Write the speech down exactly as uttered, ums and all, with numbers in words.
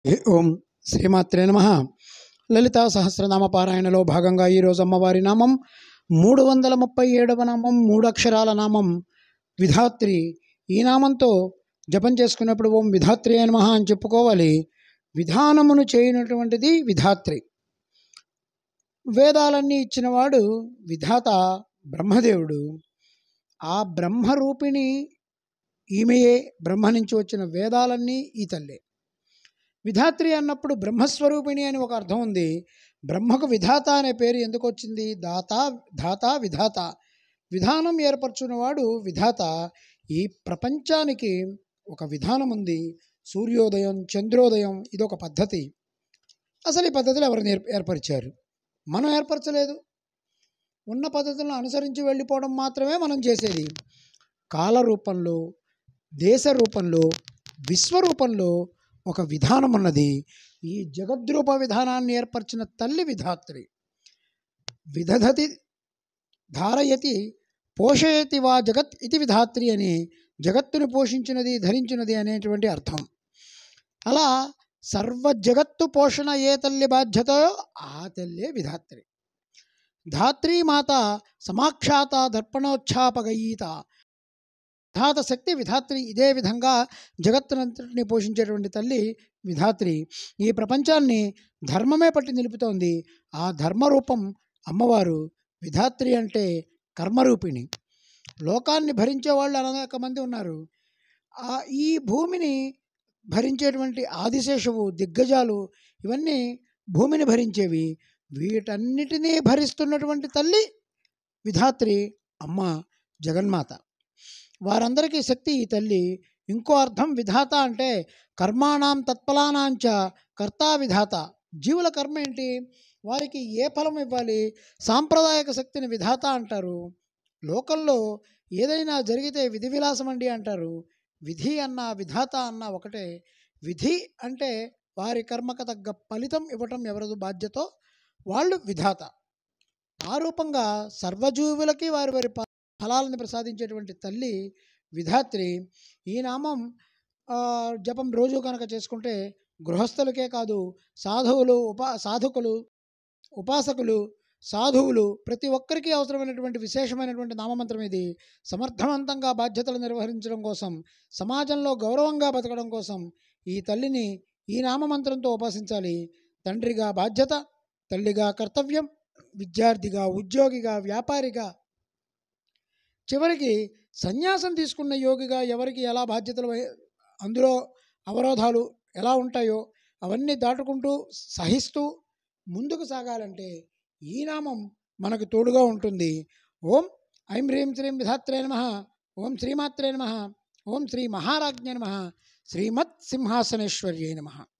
ఓం శ్రీమాత్రే నమః. లలితా సహస్రనామ పారాయణలో భాగంగా ఈరోజు అమ్మవారి నామం మూడు వందల ముప్పై ఏడవ నామం, మూడు అక్షరాల నామం విధాత్రి. ఈ నామంతో జపం చేసుకున్నప్పుడు ఓం విధాత్రి నమః అని చెప్పుకోవాలి. విధానమును చేయనటువంటిది విధాత్రి. వేదాలన్నీ ఇచ్చినవాడు విధాత బ్రహ్మదేవుడు. ఆ బ్రహ్మరూపిణి ఈమెయే. బ్రహ్మ నుంచి వచ్చిన వేదాలన్నీ ఈ తల్లే. విధాత్రి అన్నప్పుడు బ్రహ్మస్వరూపిణి అని ఒక అర్థం ఉంది. బ్రహ్మకు విధాత అనే పేరు ఎందుకు వచ్చింది? దాత, ధాత, విధాత. విధానం ఏర్పరచున్నవాడు విధాత. ఈ ప్రపంచానికి ఒక విధానం ఉంది. సూర్యోదయం, చంద్రోదయం, ఇదొక పద్ధతి. అసలు ఈ పద్ధతులు ఎవరు ఏర్పరిచారు? మనం ఏర్పరచలేదు. ఉన్న పద్ధతులను అనుసరించి వెళ్ళిపోవడం మాత్రమే మనం చేసేది. కాల రూపంలో, దేశ రూపంలో, విశ్వరూపంలో ఒక విధానం ఉన్నది. ఈ జగద్రూప విధానాన్ని ఏర్పరిచిన తల్లి విధాత్రి. విదధతి, ధారయతి, పోషయతి వా జగత్ ఇది విధాత్రి అని జగత్తును పోషించినది, ధరించినది అనేటువంటి అర్థం. అలా సర్వ జగత్తు పోషణ ఏ తల్లి బాధ్యతో ఆ తల్లే విధాత్రి. ధాత్రీ మాత సమాక్షాత దర్పణోచ్ఛాపగయీత. విధాత శక్తి విధాత్రి. ఇదే విధంగా జగత్తునంతటిని పోషించేటువంటి తల్లి విధాత్రి. ఈ ప్రపంచాన్ని ధర్మమే పట్టి నిలుపుతోంది. ఆ ధర్మరూపం అమ్మవారు. విధాత్రి అంటే కర్మరూపిణి. లోకాన్ని భరించే వాళ్ళు అనేక మంది ఉన్నారు. ఈ భూమిని భరించేటువంటి ఆదిశేషువు, దిగ్గజాలు, ఇవన్నీ భూమిని భరించేవి. వీటన్నిటినీ భరిస్తున్నటువంటి తల్లి విధాత్రి, అమ్మ జగన్మాత. వారందరికీ శక్తి ఈ తల్లి. ఇంకో అర్థం విధాత అంటే కర్మాణం తత్ఫలానాంచ కర్తా విధాత. జీవుల కర్మ ఏంటి? వారికి ఏ ఫలం ఇవ్వాలి? సాంప్రదాయక శక్తిని విధాత అంటారు. లోకంలో ఏదైనా జరిగితే విధి విలాసం అండి అంటారు. విధి అన్న విధాత అన్న ఒకటే. విధి అంటే వారి కర్మకు తగ్గ ఫలితం ఇవ్వటం ఎవరదు బాధ్యతో వాళ్ళు విధాత. ఆ రూపంగా సర్వజీవులకి వారి వారి ఫలాలను ప్రసాదించేటువంటి తల్లి విధాత్రి. ఈ నామం జపం రోజు కనుక చేసుకుంటే గృహస్థులకే కాదు, సాధువులు, ఉపా సాధకులు, ఉపాసకులు, సాధువులు ప్రతి ఒక్కరికి అవసరమైనటువంటి విశేషమైనటువంటి నామమంత్రం ఇది. సమర్థవంతంగా బాధ్యతలు నిర్వహించడం కోసం, సమాజంలో గౌరవంగా బతకడం కోసం ఈ తల్లిని ఈ నామమంత్రంతో ఉపాసించాలి. తండ్రిగా బాధ్యత, తల్లిగా కర్తవ్యం, విద్యార్థిగా, ఉద్యోగిగా, వ్యాపారిగా, చివరికి సన్యాసం తీసుకున్న యోగిగా ఎవరికి ఎలా బాధ్యతలు, అందులో అవరోధాలు ఎలా ఉంటాయో అవన్నీ దాటుకుంటూ సహిస్తూ ముందుకు సాగాలంటే ఈ నామం మనకు తోడుగా ఉంటుంది. ఓం ఐం హ్రీం శ్రీం విధాత్రే నమః. ఓం శ్రీమాత్రే నమః. ఓం శ్రీ మహారాజ్ఞే నమః. శ్రీమత్ సింహాసనేశ్వర్యై నమః.